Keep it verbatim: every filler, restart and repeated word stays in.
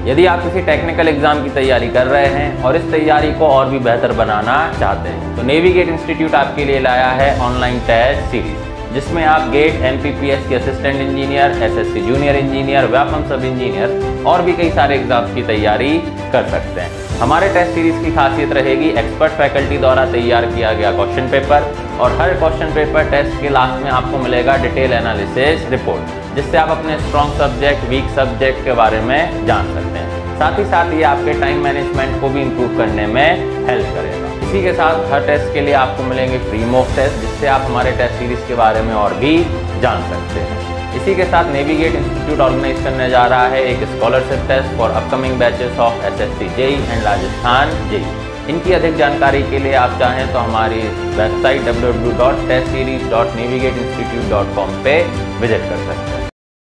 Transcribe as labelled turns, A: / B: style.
A: यदि आप किसी टेक्निकल एग्जाम की तैयारी कर रहे हैं और इस तैयारी को और भी बेहतर बनाना चाहते हैं तो नेविगेट इंस्टीट्यूट आपके लिए लाया है ऑनलाइन टेस्ट सीरीज, जिसमें आप GATE, M P P S की assistant engineer, S S C junior engineer, Vyapam sub engineer और भी कई सारे एग्जाम्स की तैयारी कर सकते हैं। हमारे टेस्ट सीरीज की खासियत रहेगी एक्सपर्ट फैकल्टी द्वारा तैयार किया गया क्वेश्चन पेपर, और हर क्वेश्चन पेपर टेस्ट के लास्ट में आपको मिलेगा डिटेल एनालिसिस रिपोर्ट, जिससे आप अपने स्ट्रॉन्ग सब्जेक्ट, वीक सब्जेक्ट के बारे में जान सकते हैं। साथ ही साथ ये आपके टाइम मैनेजमेंट को भी इम्प्रूव करने में हेल्प करेगा। इसी के साथ हर टेस्ट के लिए आपको मिलेंगे फ्री मॉक टेस्ट, जिससे आप हमारे टेस्ट सीरीज के बारे में और भी जान सकते हैं। इसी के साथ नेविगेट इंस्टीट्यूट ऑर्गेनाइज करने जा रहा है एक scholarship test for upcoming batches of S S C JE and Rajasthan JE. इनकी अधिक जानकारी के लिए आप चाहें तो हमारी website W W W dot test series dot navigate institute dot com पे विजिट कर सकते हैं।